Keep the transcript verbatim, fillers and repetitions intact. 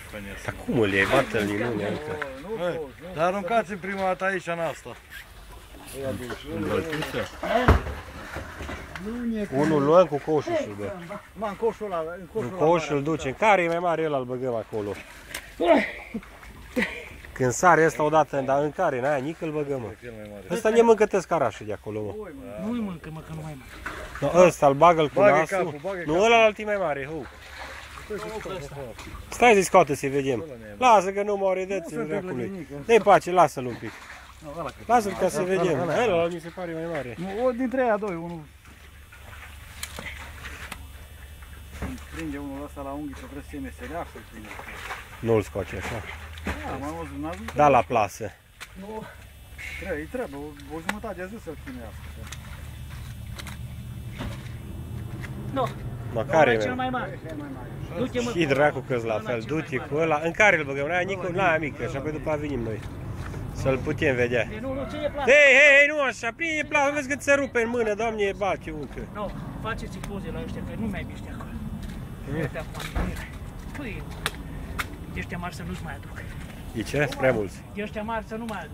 Dar cum îl iei? Bată-l din lume încă. Dar aruncați în prima dată aici, în asta. Unul luăm cu coșul și dă. Ma, în coșul ăla, în coșul Cu coșul îl ducem. Care e mai mare, el îl băgăm acolo. Când sare ăsta odată, dar în care? N-aia, nici îl băgăm, mă. Ăsta ne mâncă tăscarașul de acolo, mă. Nu-i mâncă, mă, că nu mai mâncă. No, ăsta îl bagă-l cu Bagă nasul. capul, bagă Nu, ălalt e mai mare, hu. Stai să scoate să vedem. Lasă că nu moare, dă-ți-l dracului. Dă-i pace, lasă-l un pic. Lasă-l ca să vedem. Ălalt mi se pare mai mare. O dintre aia doi, unul. Prinde unul ăsta la unghi, că vreți să-i mesereacă, îl prinde. Nu-l scoate așa. Da, mai văzut, n-a văzut? Da la plasă. Nu. Trebuie, îi trebuie, o, o jumătate de zi să-l chinuiască. Nu. Ma Nu, care e e cel mai? mai mare. Du-te, mă, Și dracu că-s la fel. Du-te cu ăla. În care îl băgăm? N-aia nicu, n-aia mică, așa pe după venim noi. Să-l putem vedea. E, nu, nu, ce e plasă? Hei, hei, hei, nu așa, prinde plasă, vezi că ți se rupe în mână, doamne, bate uncă. Nu, faceți poze la ăștia, că nu mai miști acolo. Uite acum, mire. Păi, ăștia mari să nu-ți mai aduc. E ce? Prea mulți. Ăștia mari să nu mai aduc.